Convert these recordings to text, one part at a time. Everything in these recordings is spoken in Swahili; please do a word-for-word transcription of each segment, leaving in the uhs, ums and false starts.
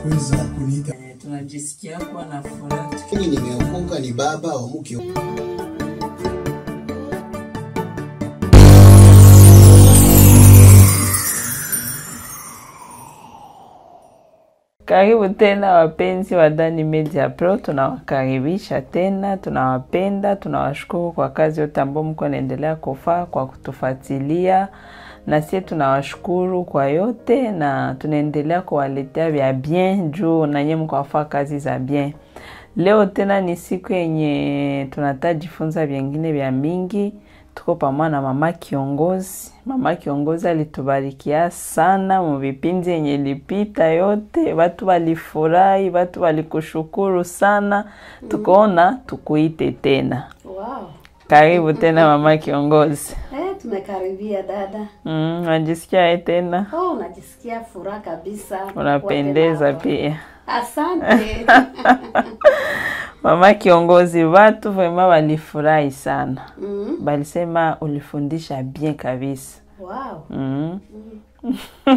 kuweza kuniita. E, tunajisikia kuwa na furaha. Mimi nimeokoka, ni baba wa mke. Karibu tena wapenzi wa Dani Media Pro, tunawakaribisha tena, tunawapenda, tunawashukuru kwa kazi yote ambayo mko naendelea kufanya kwa kutufuatilia. Na sisi tunawashukuru kwa yote na tunaendelea kuwaletea vya bien juu na nyinyi mko wafanya kazi za bien. Leo tena ni siku yenye tunatajifunza vingine vya mingi. Tuko pamoja na mama kiongozi. Mama kiongozi alitubarikia sana mu vipindi yenye ilipita yote. Watu walifurahi, watu walikushukuru sana. Tukoona tukuite tena. Wow. Karibu tena mama kiongozi. Eh, tumekaribia dada. Mm, unajisikia tena? Oh, najisikia furaha kabisa. Unapendeza pia. Asante. Mama kiongozi, watu vraiment walifurahi sana. Mm. Balisema ulifundisha bien kabisa. Wow. Mm. Mm.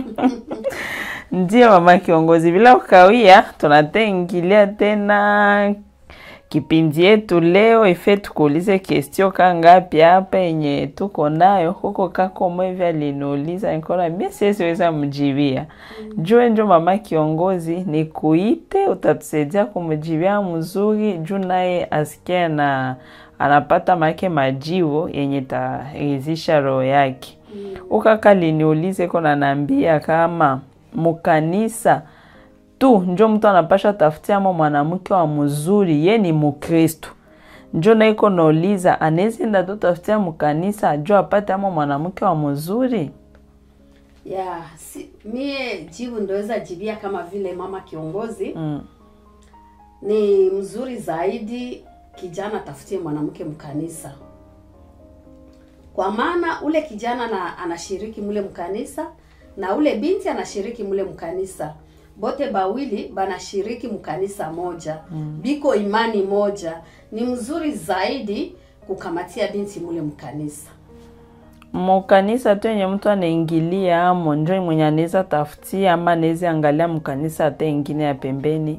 Ndiyo mama kiongozi, bila kukawia tunatengilia tena kipindi yetu leo. Ife tukuulize question kangapi hapa yenye tuko nayo. Huko kako mwevi aliniuliza nikona mimi siweza mjibia. Mm. Jue njo mama kiongozi ni kuite, utatusaidia kumjibia mzuri juu naye asikia na anapata make majibu yenye tarizisha roho yake. Mm. Ukaka aliniulize kona naambia kama mukanisa tu njo mtu anapasha tafutia mwa mwanamke wa mzuri, ye ni Mkristo. Njo na iko nauliza anezi nda tu tafutia mkanisa jo apate ama mwanamke wa mzuri? Ya, yeah, si, mie jibu ndoweza jibia kama vile mama kiongozi. Mm. Ni mzuri zaidi kijana tafutie mwanamke mkanisa. Kwa maana ule kijana na anashiriki mule mkanisa na ule binti anashiriki mule mkanisa. Bote bawili banashiriki mkanisa moja. Mm. Biko imani moja. Ni mzuri zaidi kukamatia binti mule mkanisa. Mkanisa tu yenye mtu anaingilia amo njo mwenye anaweza tafutia ama anaweza angalia mkanisa hata ingine ya pembeni.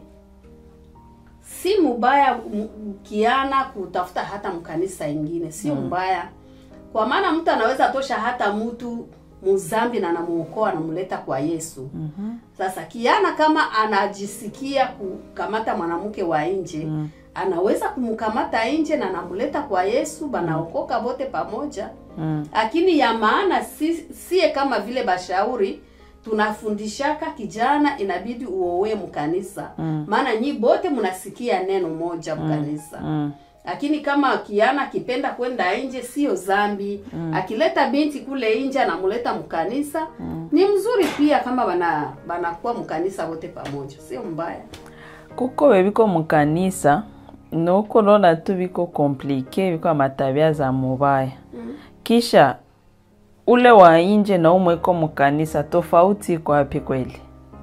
Si mbaya kiana kutafuta hata mkanisa ingine. Si mm. mbaya. Kwa maana mtu anaweza tosha hata mtu muzambi na anamuokoa na muleta kwa Yesu. Mm -hmm. Sasa kiana kama anajisikia kukamata mwanamke wa nje, mm. anaweza kumkamata nje na anamuleta kwa Yesu, banaokoka bote pamoja. Mm. Lakini ya maana si sie kama vile bashauri tunafundishaka kijana inabidi uowe mkanisa. Mm. Maana nyi bote mnasikia neno moja mkanisa. Mm. Mm. Lakini kama kiana kipenda kwenda nje sio zambi. Mm. Akileta binti kule nje anamuleta mkanisa. Mm. Ni mzuri pia kama bana banakuwa mkanisa wote pamoja. Sio mbaya. Kuko webiko mkanisa nuko lona tu biko komplike biko matabia za mubaya. Mm. Kisha ule wa nje na umweko mkanisa tofauti kwa wapi kweli?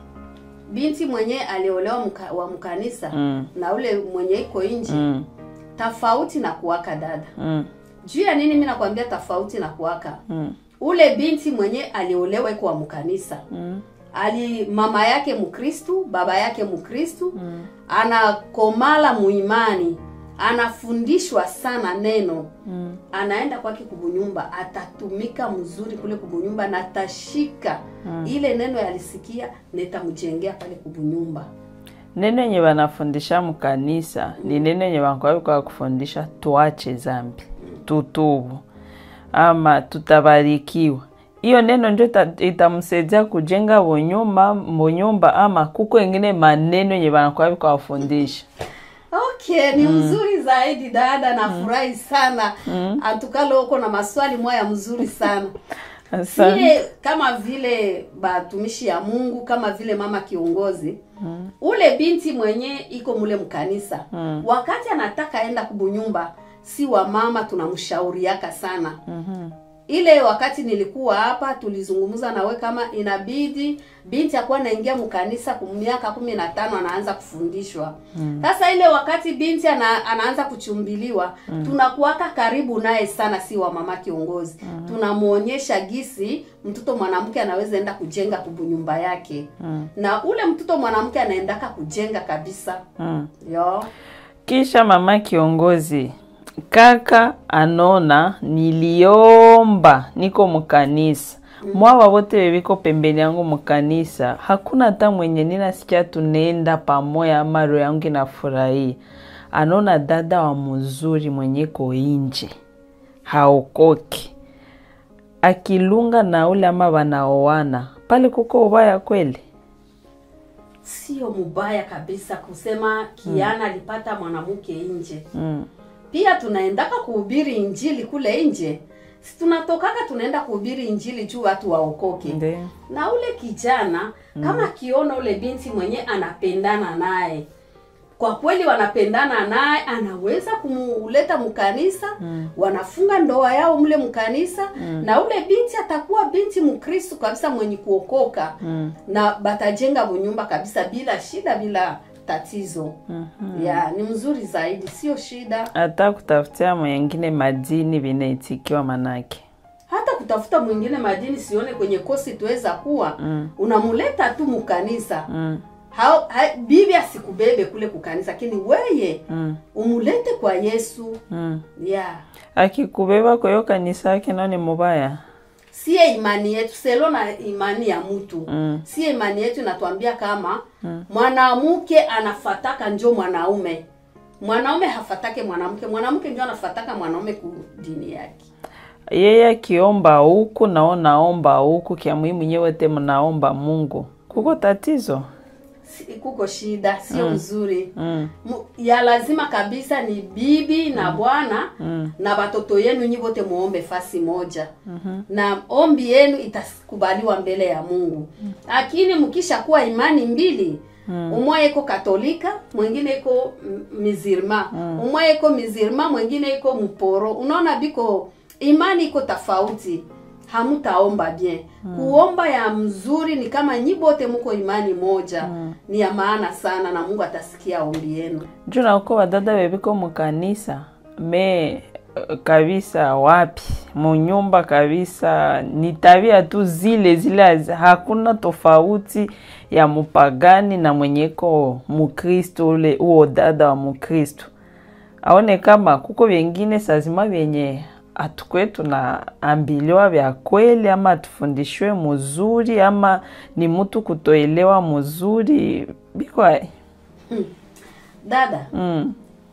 Binti mwenye aliolewa mka, wa mkanisa. Mm. Na ule mwenye iko nje. Mm. Tafauti na kuwaka dada. Mm. Juu ya nini mimi nakwambia tofauti na kuwaka? Mm. Ule binti mwenye aliolewa kwa mkanisa. Mm. Ali mama yake Mkristo, baba yake Mkristo, mm. anakomala muimani, anafundishwa sana neno. Mm. Anaenda kwake kubunyumba, atatumika mzuri kule kubunyumba na tashika. Mm. Ile neno yalisikia netamjengea pale kubunyumba. Neno yenye wanafundisha mkanisa mm. ni neno yenye wanakwawe kwa kufundisha tuache zambi, mm. tutubu, ama tutabarikiwa. Iyo neno njo itamsaidia kujenga bonyumba, bonyumba ama kuko ingine maneno yenye wanakwawe kwa kufundisha. Okay, ni mm. mzuri zaidi dada na mm. furahi sana. Mm. Atukalo uko na maswali moya mzuri sana. Sile kama vile batumishi ya Mungu, kama vile mama kiongozi, mm. ule binti mwenye iko mule mkanisa, mm. wakati anataka enda kubunyumba, si wa mama tunamshauriaka sana. Mm -hmm. ile wakati nilikuwa hapa tulizungumza nawe kama inabidi binti akuwa naingia mkanisa kwa miaka kumi na tano anaanza kufundishwa. Sasa mm. ile wakati binti ana, anaanza kuchumbiliwa, mm. tunakuwaka karibu naye sana, si wa mama kiongozi. Mm. Tunamuonyesha gisi mtoto mwanamke anaweza enda kujenga kubunyumba yake. Mm. Na ule mtoto mwanamke anaendaka kujenga kabisa. Mm. Yo. Kisha mama kiongozi, kaka anona niliomba niko mkanisa. Mm. Mwawa wote wewiko pembeni yangu mkanisa. Hakuna hata mwenye ninasikia tunaenda pamoja ama roho yangu inafurahi. Anona dada wa mzuri mwenye ko inje. Haokoki. Akilunga na ule ama wanaoana. Pale kuko ubaya kweli? Sio mubaya kabisa kusema Kiana alipata mm. mwanamke nje. Mm. Pia tunaendaka kuhubiri injili kule nje. Si tunatokaka tunaenda kuhubiri injili juu watu waokoke. Nde. Na ule kijana mm. kama kiona ule binti mwenye anapendana naye, kwa kweli wanapendana naye, anaweza kumuleta mkanisa, mm. wanafunga ndoa yao mle mkanisa, mm. na ule binti atakuwa binti mkristo kabisa mwenye kuokoka, mm. na batajenga bunyumba kabisa bila shida, bila tatizo. Mm -hmm. Ya, ni mzuri zaidi, sio shida. Hata kutafutia mwingine madini vinaitikiwa manake. Hata kutafuta mwingine madini sione kwenye kosi tuweza kuwa, mm. unamuleta tu mkanisa. Mm. Hao bibi asikubebe kule kukanisa, lakini weye mm. umulete kwa Yesu. Mm. Yeah. Akikubeba kwa hiyo kanisa yake nani mubaya? Siye imani yetu, selo na imani ya mtu. Mm. Siye imani yetu inatuambia kama mm. mwanamke anafataka njo mwanaume. Mwanaume hafatake mwanamke, mwanamke ndio anafataka mwanaume ku dini yake. Yeye kiomba huku naona omba huku, kia muhimu nyewe te mnaomba Mungu. Kuko tatizo? Kuko shida, sio mzuri. Mm. Ya lazima kabisa ni bibi na bwana mm. na watoto yenu nyi wote muombe fasi moja. Mm -hmm. Na ombi yenu itakubaliwa mbele ya Mungu. Lakini mm. mkisha kuwa imani mbili, mm. umoja iko Katolika, mwingine iko Mizirma. Mm. Umoja iko Mizirma, mwingine iko Mporo. Unaona biko imani iko tofauti. Hamutaomba bien. Mm. Kuomba ya mzuri ni kama nyibote mko imani moja. Mm. Ni ya maana sana na Mungu atasikia ombi yenu. Juna uko wadada webiko mkanisa me kabisa wapi? Munyumba kabisa ni tabia tu zile zile, hakuna tofauti ya mupagani na mwenyeko mukristo ule uo dada wa mukristo. Aone kama kuko wengine sazima wenye atukwetu na ambiliwa vya kweli ama tufundishwe mzuri ama ni mtu kutoelewa mzuri bikwa. Hmm. Dada, mm.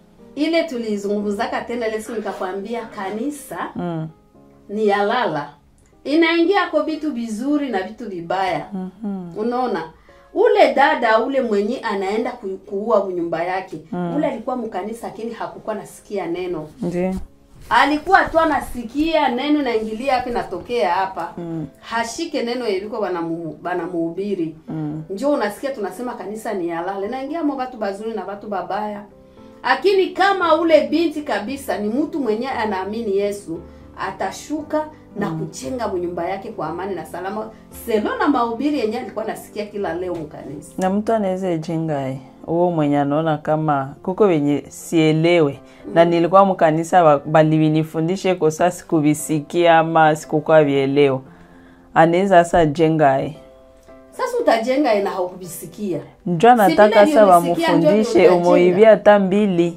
ile tulizungumzaka tena ile siku nikakwambia kanisa mm. ni yalala. Inaingia kwa vitu vizuri na vitu vibaya. Mm -hmm. Unaona? Ule dada ule mwenye anaenda ku, kuua nyumba yake. Mm. Ule alikuwa mkanisa lakini hakukuwa nasikia neno. Ndiyo. Alikuwa tu anasikia neno naingilia hapa natokea hapa. Mm. Hashike neno yeliko bana bana muhubiri. Mm. Njoo unasikia tunasema kanisa ni halali. Naingia mo watu bazuri na watu babaya. Lakini kama ule binti kabisa ni mtu mwenye anaamini Yesu, atashuka na mm. kuchenga nyumba yake kwa amani na salama. Selo na mahubiri yenye alikuwa nasikia kila leo mkanisa. Na mtu anaweza jenga uo mwenye anaona kama kuko wenye sielewe. Mm. Na nilikuwa mkanisa bali vinifundishe kwa sasa sikubisikia ama sikukuwa vieleo. Anaweza sasa jenga. Sasa utajenga ina haukubisikia. Njoo nataka sasa wamfundishe umoivia hata mbili.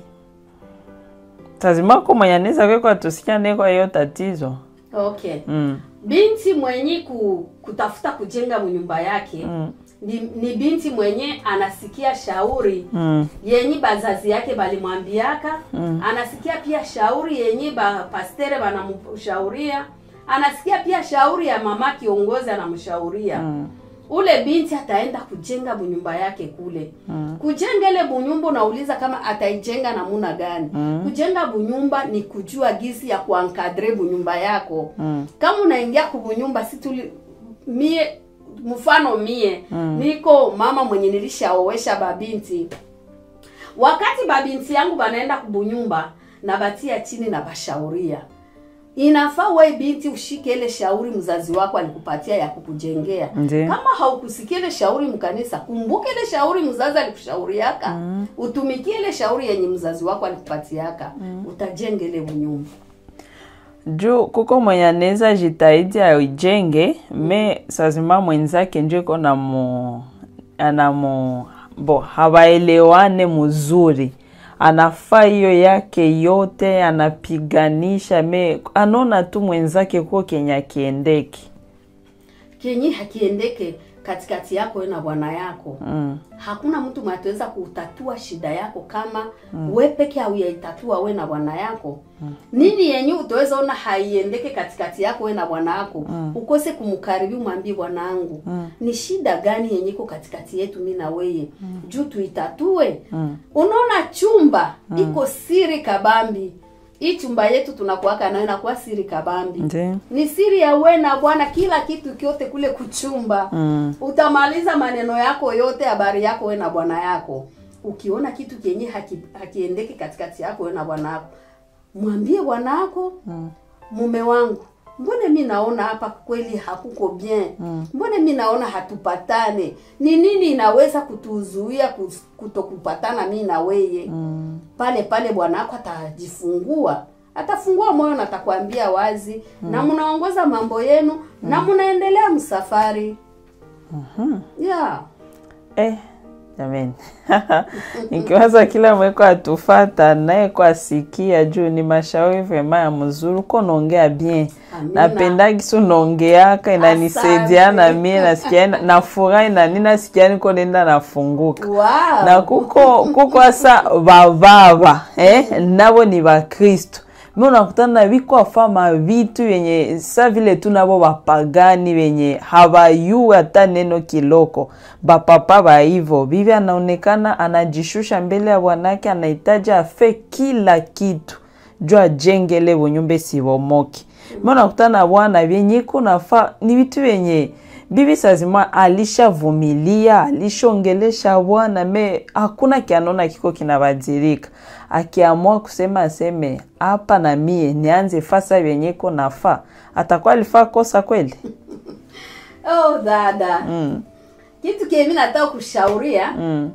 Tazima kwa mwenye anaweza kwa tusikia neko hiyo tatizo. Okay. Mm. Binti mwenye ku, kutafuta kujenga nyumba yake mm. ni, ni binti mwenye anasikia shauri mm. yenye bazazi yake balimwambiaka, mm. anasikia pia shauri yenye ba pastere banamshauria, anasikia pia shauri ya mama kiongozi anamshauria. Mm. Ule binti ataenda kujenga bunyumba yake kule. Mm. Kujenga ile bunyumba nauliza kama ataijenga namuna gani. Mm. Kujenga bunyumba ni kujua gizi ya kuankadre bunyumba yako. Mm. Kama unaingia kubunyumba si tuli mie mfano mie mm. niko mama mwenye nilishaoesha babinti. Wakati babinti yangu banaenda kubunyumba na batia chini na bashauria. inafaa wewe binti ushike ile shauri mzazi wako alikupatia ya kukujengea. Ndiyo. Kama haukusikia ile shauri mkanisa, kumbuka ile shauri mzazi alikushauriaka. Mm. Utumikie ile shauri yenye mzazi wako alikupatiaka. Mm. Utajenge ile nyumba. Juu kuko mwenye anaweza jitahidi aijenge, me sazima mwenzake ndio iko na mu anamu bo hawaelewane mzuri. Anafaa hiyo yake yote, anapiganisha, me anaona tu mwenzake kwa Kenya kiendeke. Kenyi hakiendeke katikati yako wewe na bwana yako. Mm. Hakuna mtu mwataweza kutatua shida yako kama mm. wewe peke au yaitatua wewe na bwana yako. Mm. Nini yenye utaweza ona haiendeke katikati yako wewe na bwana yako? Mm. Ukose kumkaribia mwambie bwanangu. Mm. Ni shida gani yenye iko katikati yetu mimi na wewe? Mm. Juu tuitatue. Mm. Unaona chumba mm. iko siri kabambi. Hii chumba yetu tunakuwaka nayo inakuwa siri kabambi. Ndiyo. Ni siri ya wewe na bwana, kila kitu kyote kule kuchumba. Mm. Utamaliza maneno yako yote, habari yako wewe na bwana yako. Ukiona kitu kenye haki, hakiendeki katikati yako wewe na bwana yako, mwambie bwana yako, mm. mume wangu, mbona mimi naona hapa kweli hakuko bien? Mm. Mbona mimi naona hatupatane? Ni nini inaweza kutuzuia kutokupatana mimi na wewe? Mm. Pale pale bwana wako atajifungua. Atafungua moyo na atakwambia wazi. Mm. Na mnaongoza mambo yenu. Mm. Na mnaendelea msafari. Mhm. Yeah. Eh, jamani. Nikiwaza kila mweko atufata naye kwa sikia juu ni mashauri vema ya mzuri uko naongea bien. Napenda kisu naongeaka inanisaidia na mimi nasikia na furahi na nini nasikia niko nenda nafunguka. Wow. Na kuko kuko asa bavava eh nabo ni ba Kristo. Mimi unakutana biko afama vitu yenye sa vile tu nabo bapagani wenye hawayu hata neno kiloko. Ba papa ba hivyo bibi anaonekana anajishusha mbele ya bwanake, anahitaji afe kila kitu juu ajengele nyumba sibomoki. Mimi unakutana bwana vyenye kuna fa ni vitu wenye bibi sazima alishavumilia, alishongelesha bwana, me hakuna kianona kiko kinabadilika. Akiamua kusema aseme hapa na mie nianze fasa vyenye iko nafa, atakuwa alifaa kosa kweli? Oh dada. Mm. Kitu kile mimi nataka kushauria. Mm.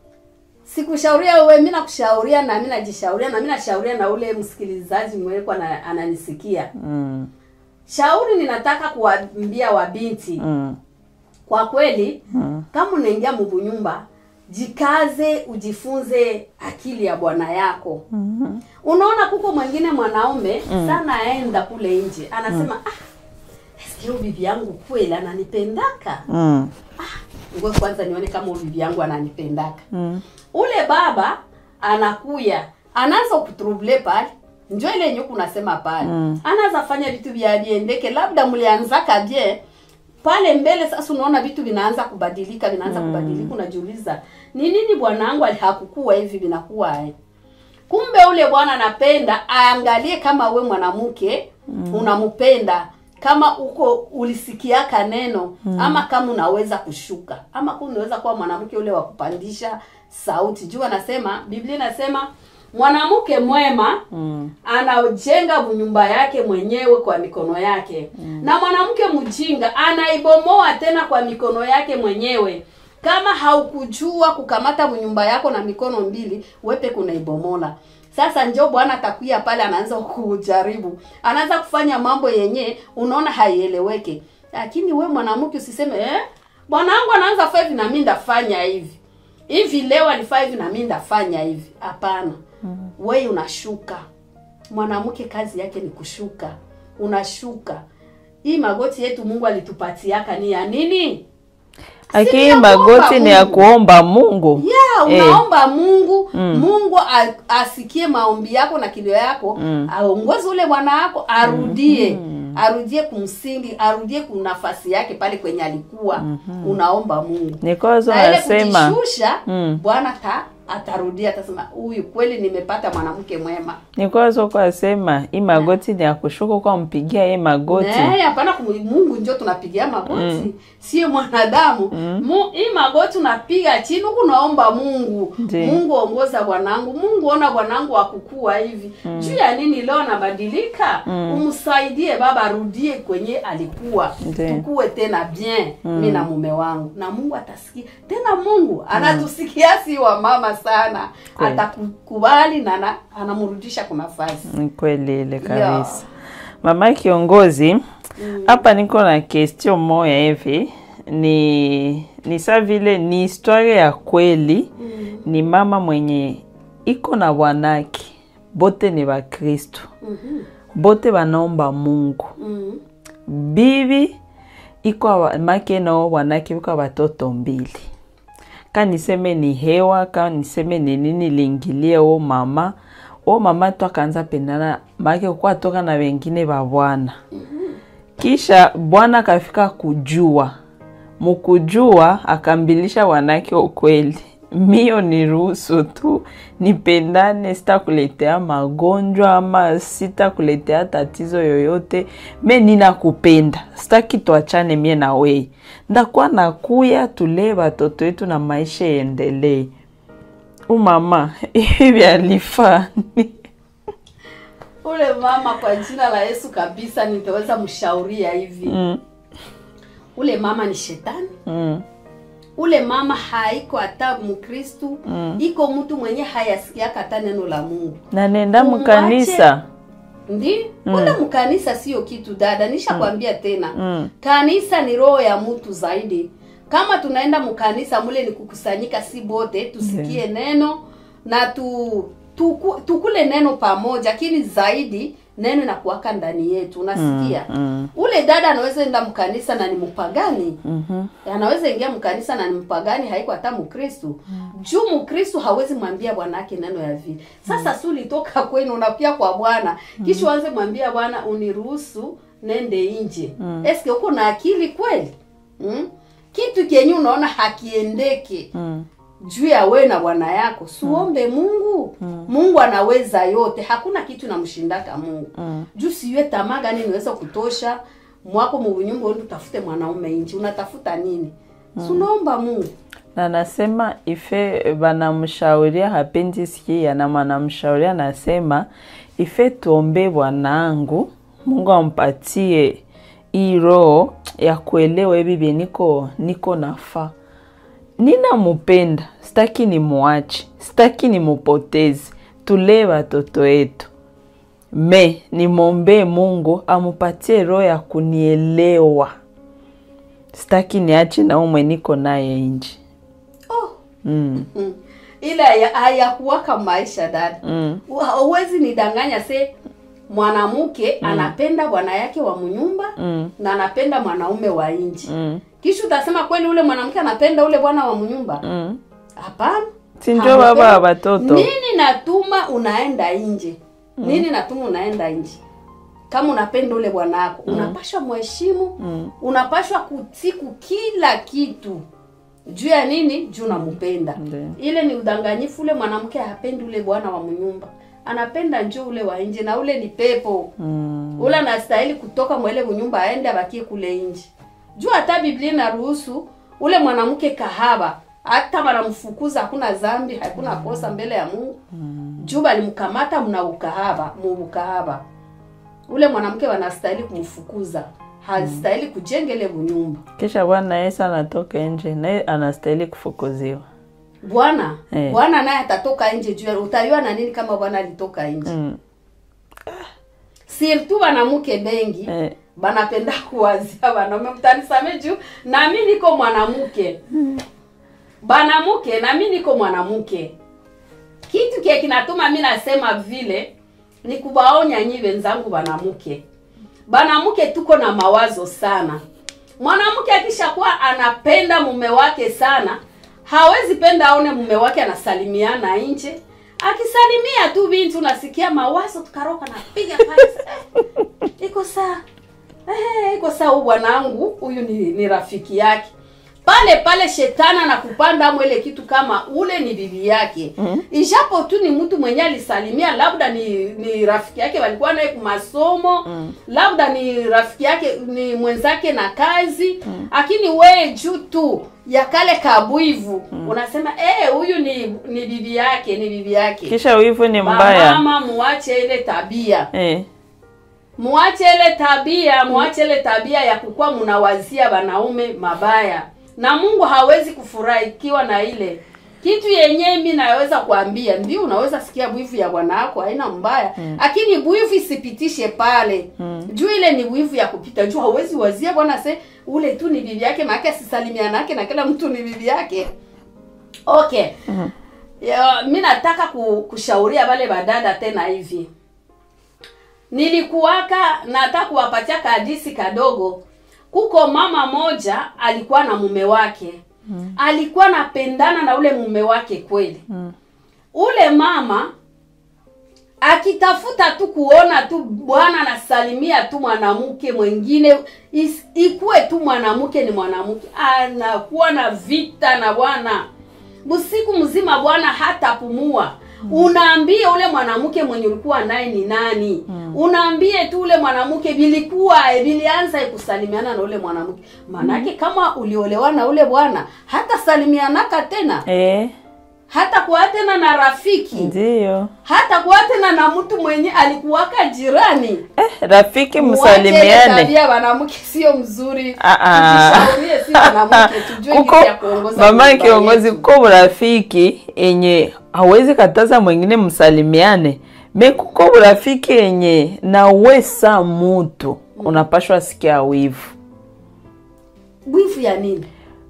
Sikushauria wewe, mimi nakushauria na mimi najishauria na mimi nashauria na ule msikilizaji mweko ananisikia. Mm. Shauri ninataka kuambia wabinti. Mm. Kwa kweli, mm. kama unaingia mbunyumba, jikaze ujifunze akili ya bwana yako. Mm -hmm. Unaona kuko mwingine mwanaume mm. sana aenda kule nje. Anasema, mm. ah, eske bibi yangu kweli ananipendaka? Mm. Ah, ngoja kwanza nione kama bibi yangu ananipendaka. Mm. Ule baba anakuya, anaanza kutrouble pale. Njoo ile nyuku unasema pale. Mm. Anaanza fanya vitu vya biendeke, labda mlianzaka bien. Pale mbele sasa unaona vitu vinaanza kubadilika, vinaanza mm. kubadilika, unajiuliza, ni nini bwanangu alihakukuwa hivi vinakuwa eh? Kumbe ule bwana anapenda aangalie kama we mwanamke mm. unampenda, kama uko ulisikiaka neno mm. ama kama unaweza kushuka, ama kama unaweza kuwa mwanamke ule wa kupandisha sauti. Juu anasema, Biblia inasema mwanamke mwema mm. anajenga nyumba yake mwenyewe kwa mikono yake. Mm. Na mwanamke mjinga anaibomoa tena kwa mikono yake mwenyewe. Kama haukujua kukamata nyumba yako na mikono mbili, wewe kunaibomola. Sasa njoo bwana atakuya pale, anaanza kujaribu. Anaanza kufanya mambo yenye unaona haieleweke. Lakini we mwanamke usiseme eh bwanangu anaanza fanya hivi na mimi ndafanya hivi. Hivi leo alifanya hivi na mimi ndafanya hivi. Hapana. Mm. Wewe unashuka. Mwanamke kazi yake ni kushuka. Unashuka. Hii magoti yetu Mungu alitupatiaka ni ya nini? Aki magoti ni ya kuomba Mungu. Yeah, unaomba eh. Mungu, mm. Mungu asikie maombi yako na kilio yako, mm. aongoze ule bwana wako arudie, mm. arudie kumsingi, arudie kwa nafasi yake pale kwenye alikuwa. Mm -hmm. Unaomba Mungu. Nikozo nasema kujishusha, mm. Bwana ta atarudia atasema huyu kweli nimepata mwanamke mwema. Ni kwa soko asema hii magoti ni ya kushuka kwa mpigia yeye magoti. Nee, hapana Mungu ndio tunapigia magoti. Mm. Sio mwanadamu. Mm. Hii magoti unapiga chini huko naomba Mungu. Ndi. Mungu ongoza bwanangu. Mungu ona bwanangu akukua hivi. Mm. Juu ya nini leo nabadilika? Mm. Umsaidie baba arudie kwenye alikuwa. Ndi. Tukue tena bien mm. mimi na mume wangu. Na Mungu atasikia. Tena Mungu anatusikia si wa mama sana. Kwe. Atakubali na anamrudisha kwa nafasi. Ni kweli ile kabisa. Mama kiongozi, hapa mm. niko na question moja hivi. Ni ni sa vile ni historia ya kweli. Mm. Ni mama mwenye iko na bwanake. Bote ni wa Kristo. Mm -hmm. Bote wanaomba Mungu. Mm. Bibi iko make na bwanake iko watoto mbili. Kani niseme ni hewa, kani niseme ni nini lingilie o mama. O mama tu akaanza pendana make kwa toka na wengine wa bwana. Mm -hmm. Kisha bwana kafika kujua. Mukujua akambilisha wanake ukweli. Mio ni ruhusu tu nipendane, sita kuletea magonjwa ama sita kuletea tatizo yoyote. Me nina kupenda. Sitaki tuachane mie na wewe. Ndakuwa nakuya tulee watoto wetu na maisha yaendelee. Umama hivi alifanya. Ule mama kwa jina la Yesu kabisa nitaweza mshauria hivi. Mm. Ule mama ni shetani. Mm. Ule mama haiko hata Mkristo. Mm. Iko mtu mwenye hayasikia hata neno la Mungu. Na nenda mkanisa. Ndi? Mm. Ule mkanisa sio kitu dada. Nisha mm. kwambia tena. Mm. Kanisa ni roho ya mtu zaidi. Kama tunaenda mkanisa mule ni kukusanyika si bote, tusikie yeah. neno na tu tuku, tukule neno pamoja, lakini zaidi neno na kuwaka ndani yetu, unasikia? Mm, mm. Ule dada anaweza enda mkanisa na ni mpagani. Mhm. Mm anaweza ingia mkanisa na ni mpagani, haiko hata Mkristo. Mm. Juu Mkristo hawezi mwambia bwanake neno ya vile. Sasa mm. suli toka kwenu unapia kwa Bwana, mm. kisha uanze mwambia Bwana uniruhusu nende nje. Mm. Eske uko na akili kweli? Mm? Kitu kenye unaona hakiendeke. Mm. Juu ya wewe na bwana yako, suombe mm. Mungu. Mm. Mungu anaweza yote. Hakuna kitu namshindaka Mungu. Mm. Juu siwe tamaa gani niweza kutosha mwako mbunyumba wewe utafute mwanaume nje. Unatafuta nini? Mm. Sunaomba Mungu. Na nasema ife banamshauria hapendi sikia na manamshauria nasema ife tuombe bwanangu Mungu ampatie iro ya kuelewa bibi niko niko nafa. Nina mupenda, sitaki ni muache, sitaki ni mupotezi, tulee watoto wetu. Me, ni mombe Mungu amupatie roho ya kunielewa. Sitaki niache na umwe niko naye nje. Oh. Mm. Mm. Ila haya kuwaka maisha dada. Mm. Uwezi nidanganya se mwanamke mm. anapenda bwana yake wa mnyumba mm. na anapenda mwanaume wa nje. Mm. Kisha utasema kweli ule mwanamke anapenda ule bwana wa mnyumba? Mm. Hapana. Si ndio baba wa watoto. Nini natuma unaenda nje? Mm. Nini natuma unaenda nje? Kama unapenda ule bwanako, mm. unapashwa mheshimu, mm. unapashwa kutiku kila kitu. Juu ya nini? Juu unampenda. Mm. Ile ni udanganyifu, ule mwanamke hapendi ule bwana wa mnyumba. Anapenda njoo ule wa nje na ule ni pepo. Mm. Ule anastahili kutoka mwele mnyumba aende abakie kule nje. Juu hata Biblia inaruhusu ule mwanamke kahaba, hata wanamfukuza hakuna dhambi, hakuna kosa mbele ya Mungu. Mm. Juu balimkamata mna ukahaba, mu ukahaba. Ule mwanamke wanastahili kumfukuza. Hastahili mm. kujengele bunyumba. Kisha bwana Yesu anatoka nje na anastahili kufukuziwa. Bwana, hey. Bwana naye atatoka nje juu utayua na nini kama bwana alitoka nje. Mm. Sirtu wanamke bengi hey. Banapenda kuwazia wanaume mtanisame juu na mimi niko mwanamke. Mm. Banamke na mimi niko mwanamke. Kitu kile kinatuma mimi nasema vile ni kubaonya nyi wenzangu banamke. Banamke tuko na mawazo sana. Mwanamke akishakuwa anapenda mume wake sana, hawezi penda aone mume wake anasalimiana nje. Akisalimia tu binti unasikia mawazo tukaroka na piga pasi. Iko saa. Eh, iko saa bwanangu, huyu ni, ni rafiki yake. pale pale shetana na kupanda mwele kitu kama ule ni bibi yake. Mm. Ijapo tu ni mtu mwenye alisalimia, labda ni ni rafiki yake walikuwa naye kwa masomo, mm. labda ni rafiki yake ni mwenzake na kazi, lakini mm. wewe juu tu ya kale kabuivu mm. unasema eh huyu ni ni bibi yake, ni bibi yake. Kisha wivu ni mbaya. Mama muache ile tabia. Eh. Muache ile tabia, muache ile tabia ya kukua mnawazia wanaume mabaya. Na Mungu hawezi kufurahikiwa na ile. Kitu yenyewe mimi naweza kuambia, ndio unaweza sikia buivu ya bwana wako haina mbaya, lakini mm. buivu isipitishe pale. Mm. Juu ile ni buivu ya kupita. Juu hawezi wazia bwana se ule tu ni bibi yake, maana sisalimiana yake na kila mtu ni bibi yake. Okay. Mm. Ya, mimi nataka kushauria wale badada tena hivi. Nilikuwaka nataka kuwapatia kadisi kadogo. Kuko mama moja alikuwa na mume wake. Mm. Alikuwa anapendana na ule mume wake kweli. Mm. Ule mama akitafuta tu kuona tu bwana anasalimia tu mwanamke mwingine, ikuwe tu mwanamke ni mwanamke, anakuwa na vita na bwana. Busiku mzima bwana hata pumua. Mm. Unaambie ule mwanamke mwenye ulikuwa naye ni nani? Mm. Unaambie tu ule mwanamke bilikuwa bilianza kusalimiana na ule mwanamke. Manake mm. kama uliolewa na ule bwana hata salimianaka tena. Eh. Hata kuwa tena na rafiki. Ndio. Hata kuwa tena na mtu mwenye alikuwaka jirani. Eh, rafiki msalimiane. Tabia wanamke sio mzuri. Tujishaurie si wanamke tujue kitu ya kuongoza. Mama kiongozi kwa rafiki enye hawezi kataza mwingine msalimiane. Me kuko rafiki enye na wesa mtu unapashwa sikia wivu. Wivu ya nini?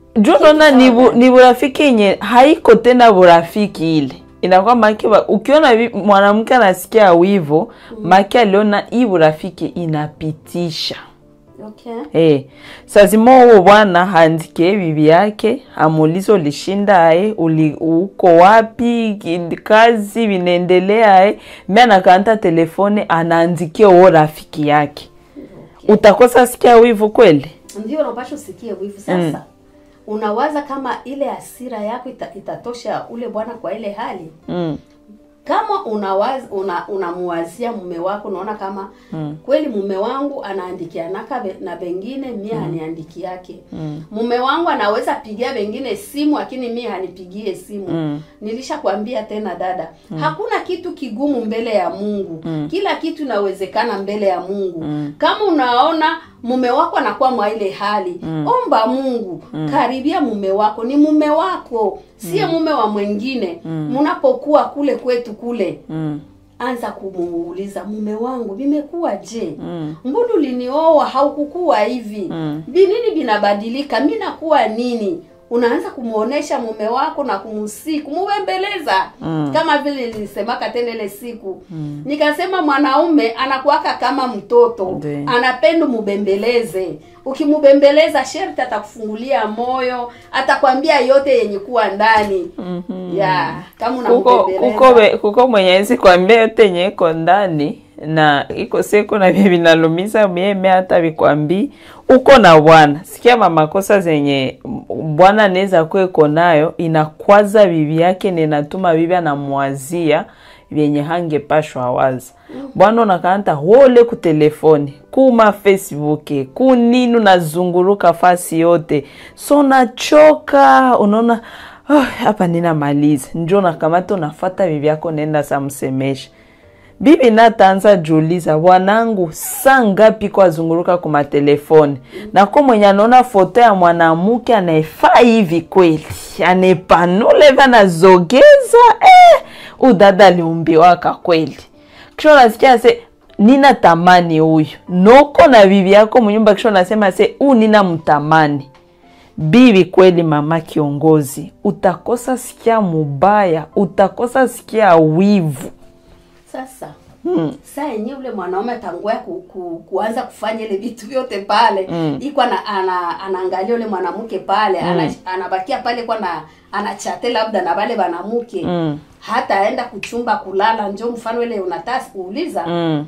Jona ni ni rafiki yenye haiko tena urafiki ile. Inakuwa maki ukiona mwanamke anasikia wivu, mm. maki aliona hii urafiki inapitisha. Okay. Eh, sazimo huo bwana handike bibi yake, amulizo lishinda ae, uli uko wapi, kazi vinaendelea ae, mimi anakanta telefone anaandikia huo rafiki yake. Okay. Utakosa sikia wivu kweli? Ndio unapaswa sikia wivu sasa. Mm. Unawaza kama ile hasira yako ita, itatosha ule bwana kwa ile hali? Mm. Kama unawaza una unamuwazia mume wako unaona kama mm. kweli mume wangu anaandikianaka be, na bengine mimi mm. aniandiki yake. Mm. Mume wangu anaweza pigia bengine simu lakini mimi hanipigie simu. Mm. Nilishakwambia tena dada, mm. hakuna kitu kigumu mbele ya Mungu. Mm. Kila kitu inawezekana mbele ya Mungu. Mm. Kama unaona mume wako anakuwa mwa ile hali, mm. omba Mungu, mm. karibia mume wako, ni mume wako, siye mm. mume wa mwingine. Mnapokuwa mm. kule kwetu kule, mm. anza kumuuliza mume wangu bimekuwa je? Mm. Mbona ulinioa haukukua hivi? Mm. Binini binabadilika, mimi nakuwa nini? Unaanza kumuonesha mume wako na kumusii, kumubembeleza. Mm. Kama vile nilisemaka tena ile siku. Mm. Nikasema mwanaume anakuwaka kama mtoto. De. Anapenda mubembeleze. Ukimubembeleza sherti atakufungulia moyo, atakwambia yote yenye kuwa ndani. Mm -hmm. Ya, kama unambembeleza. Kuko kuko kuko mwenyezi kwambia yote yenye iko ndani na iko siku na bibi nalumiza mimi hata bikwambi uko na bwana. Sikia makosa zenye bwana anaweza kueko nayo inakwaza bibi yake na inatuma bibi anamwazia vyenye hangepashwa waza. Bwana unakaanta wole ku telefoni, kuma Facebook, ku nini unazunguruka fasi yote. So nachoka, unaona oh, hapa nina maliza. Njoo nakamata unafuata bibi yako nenda samsemesha. Bibi nataanza juliza wanangu saa ngapi kwa zunguruka kuma telefoni. Mm. Na kwa mwenye anaona foto ya mwanamke anaifaa hivi kweli. Anepanule vana zogeza. Eh, udada aliumbiwaka kweli. Kisho nasikia se nina tamani huyu. Noko na bibi yako mnyumba kisho nasema se u nina mtamani. Bibi kweli mama kiongozi. Utakosa sikia mubaya. Utakosa sikia wivu. Sasa, hmm. saa yenye ule mwanaume tanguwa ku, ku, kuanza kufanya ile vitu vyote pale, hmm. iko ana, ana, anaangalia ule mwanamke pale, hmm. ana, anabakia pale kwa na anachate labda na wale wanamuke, hmm. hata aenda kuchumba kulala, njoo mfano ile unataka kuuliza, hmm.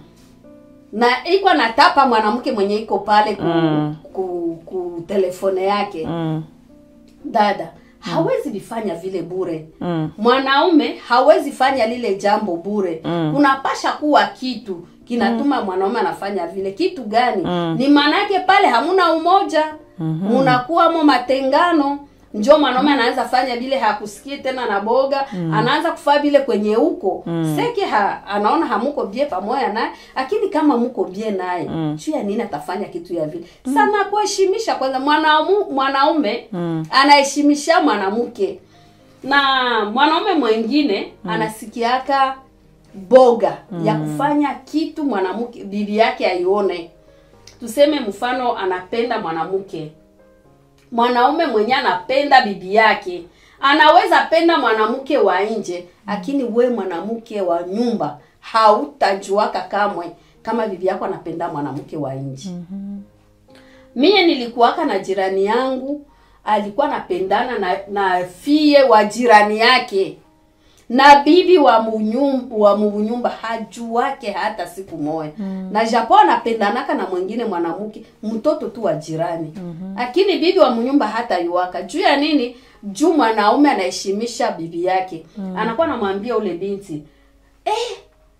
na iko anatapa mwanamke mwenye iko pale ku, hmm. ku, ku telefone yake, hmm. dada hawezi vifanya vile bure. Mm. Mwanaume hawezi fanya lile jambo bure. Mm. Kunapasha kuwa kitu kinatuma mm. mwanaume anafanya vile. Kitu gani? Mm. Ni maana yake pale hamuna umoja. Mm-hmm. Munakuwa mo matengano. Njoo mwanaume anaanza fanya vile hakusikie tena na boga, mm. anaanza kufanya vile kwenye huko. Mm. Seki ha, anaona hamuko bie pamoja naye, lakini kama muko bie naye, mm. juu ya nini atafanya kitu ya vile? Mm. Sana kuheshimisha kwanza mwanaume mwanaume mm. anaheshimisha mwanamke. Na mwanaume mwingine mm. anasikiaka boga mm. ya kufanya kitu mwanamke bibi yake aione. Tuseme mfano anapenda mwanamke. Mwanaume mwenye anapenda bibi yake anaweza penda mwanamke wa nje, lakini we mwanamke wa nyumba hautajuaka kamwe kama bibi yako anapenda mwanamke wa nje. Mm-hmm. Mie nilikuwaka na jirani yangu, alikuwa anapendana na na fie wa jirani yake. Na bibi wa munyumba wa munyumba hajuake hata siku moja. Mm. Na japo anapendanaka na mwingine mwanamke, mtoto tu wa jirani. Mm-hmm. Lakini bibi wa munyumba hata yuaka. Juu ya nini? Juu mwanaume anaheshimisha bibi yake. Mm. Anakuwa anamwambia ule binti, "Eh,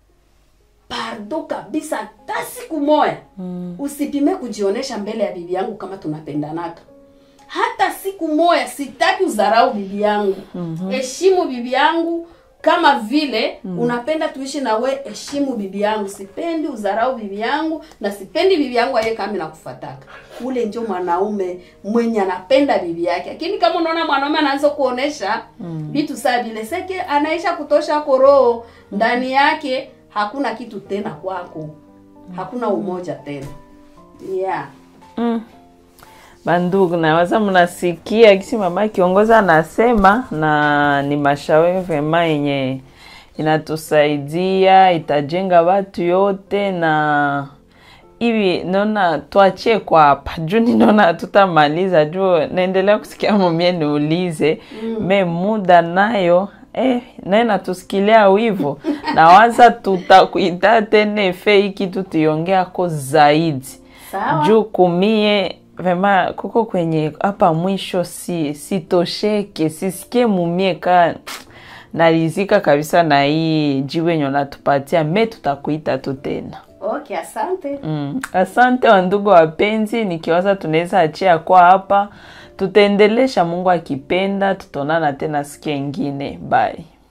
pardo kabisa hata siku moja. Mm. Usipime kujionesha mbele ya bibi yangu kama tunapendanaka. Hata siku moja sitaki udharau bibi yangu. Mm-hmm. Heshimu bibi yangu." Kama vile mm. unapenda tuishi na we, heshimu bibi yangu. Sipendi udharau bibi yangu na sipendi bibi yangu aye kama nakufataka. Ule ndio mwanaume mwenye anapenda bibi yake. Lakini kama unaona mwanaume anaanza kuonesha vitu mm. saa vile seke anaisha kutosha koro ndani yake, hakuna kitu tena kwako. Hakuna umoja tena. Yeah. Mm. Bandugu, na waza mnasikia kisi mama kiongoza anasema, na ni mashauri vema yenye inatusaidia, itajenga watu yote. Na hivi naona tuachie kwa hapa. Juni naona tutamaliza, juu naendelea kusikia mumie niulize. Mm. Me muda nayo eh naye natusikilia wivu. Na waza tutakuita tena efe hiki tutiongea ko zaidi. Sawa. Juu kumie vema kuko kwenye hapa mwisho si sitosheke, sisikie mumie ka narizika kabisa na hii jiwe nyo natupatia. Me tutakuita tu tena. Okay, asante. Mm. Asante wandugu wapenzi, nikiwaza tunaweza achia kwa hapa. Tutaendelesha Mungu akipenda, tutonana tena siku nyingine. Bye.